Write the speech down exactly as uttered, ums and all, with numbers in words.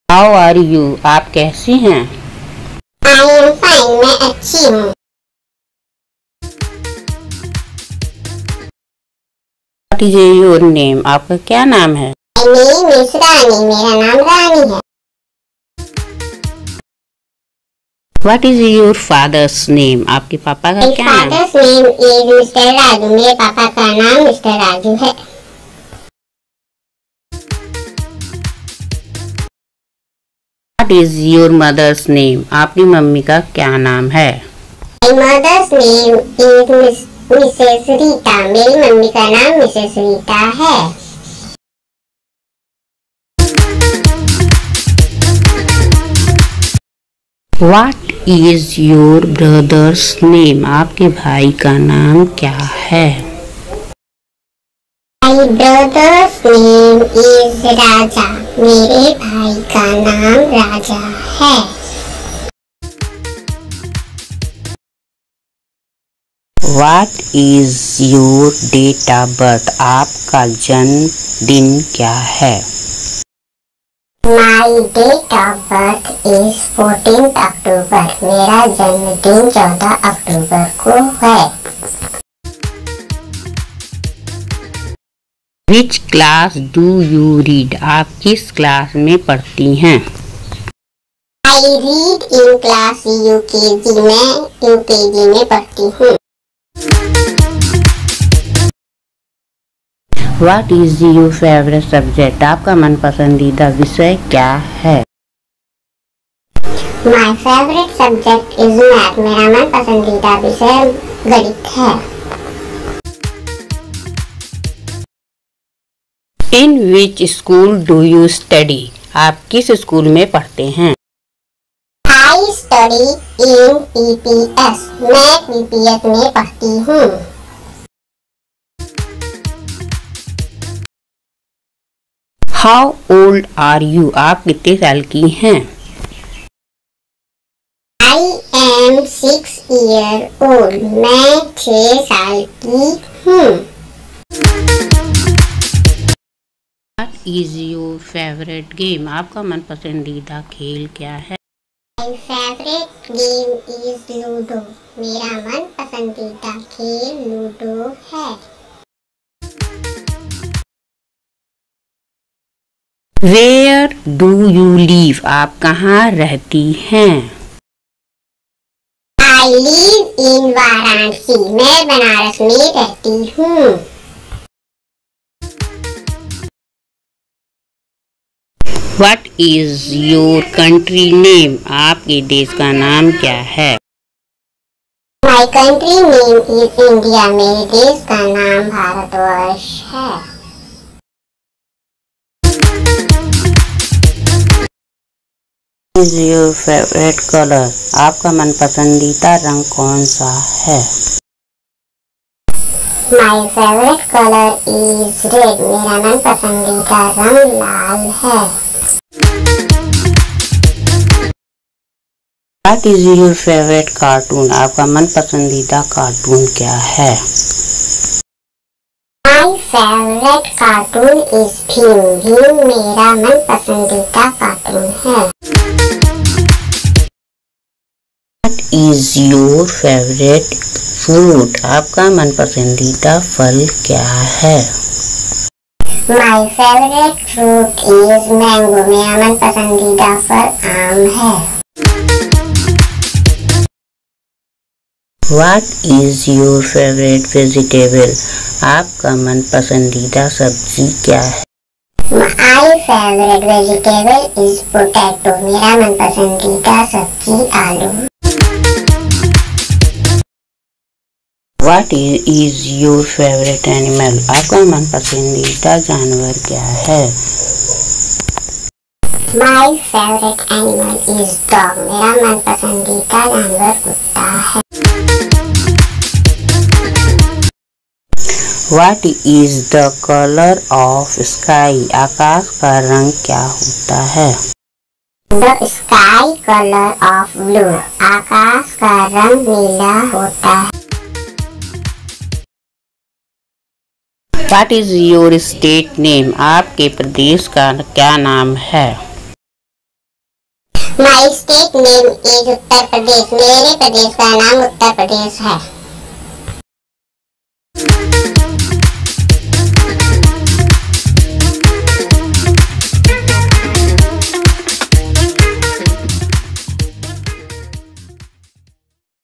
How are you? आप कैसी हैं? आई एम फाइन, मैं अच्छी हूँ। What is your name? आपका क्या नाम है? माय नेम इज रानी, मेरा नाम रानी है। What is your father's name? आपके पापा का क्या नाम? Father's name is Mr Raju, मेरे पापा का नाम मिस्टर राजू है। What is your mother's name? आपकी मम्मी का क्या नाम है? My mother's name is Mrs Rita, मेरी मम्मी का नाम मिसेस रीता है। What is your brother's name? आपके भाई का नाम क्या है? My brother's name is Raja, मेरे भाई का नाम राजा है। What is your date of birth? आपका जन्म दिन क्या है? My date of birth is fourteenth October, मेरा जन्मदिन चौदह अक्टूबर को है। Which class do you read? आप किस क्लास में पढ़ती हैं? I read in class UKG, मैं यूकेजी में पढ़ती हूँ। What is your favourite subject? आपका मन पसंदीदा विषय क्या है? My favourite subject is math, मेरा मन पसंदीदा विषय गणित है। इन विच स्कूल डू यू स्टडी? आप किस स्कूल में पढ़ते हैं? आई स्टडी इन पीपीएस, मैं पीपीएस में पढ़ती हूँ। How old are you? आप कितने साल की हैं? I am six year old, मैं छह साल की हूँ। What is your favourite game? आपका मन पसंदीदा खेल क्या है? My favourite game is ludo, मेरा मन पसंदीदा खेल लूडो है। Where do you live? आप कहाँ रहती हैं? आई लिव इन वाराणसी, मैं बनारस में रहती हूँ। What is your country name? आपके देश का नाम क्या है? My country name is India, मेरे देश का नाम भारतवर्ष है। Is your favourite colour? आपका मन पसंदीदा रंग कौन सा है? My favourite colour is red, मेरा मन पसंदीदा रंग लाल है। What is your favourite cartoon? आपका मन पसंदीदा कार्टून क्या है? My favourite cartoon is Bheem, Bheem मेरा मन पसंदीदा कार्टून है। What is your favourite fruit? आपका मन पसंदीदा फल क्या है? My favourite fruit is mango, मेरा मन पसंदीदा फल आम है। What is your favourite vegetable? आपका मन पसंदीदा सब्जी क्या है? My favourite vegetable is potato, मेरा मन पसंदीदा सब्जी आलू। What is your favourite animal? आपका मन पसंदीदा जानवर क्या है? My favourite animal is dog, मेरा मन पसंदीदा जानवर कुत्ता है। What is the colour of sky? आकाश का रंग क्या होता है? The sky colour of blue, आकाश का रंग नीला होता है। What is your state name? आपके प्रदेश का क्या नाम है? My state name is Uttar Pradesh. मेरे प्रदेश का नाम उत्तर प्रदेश है।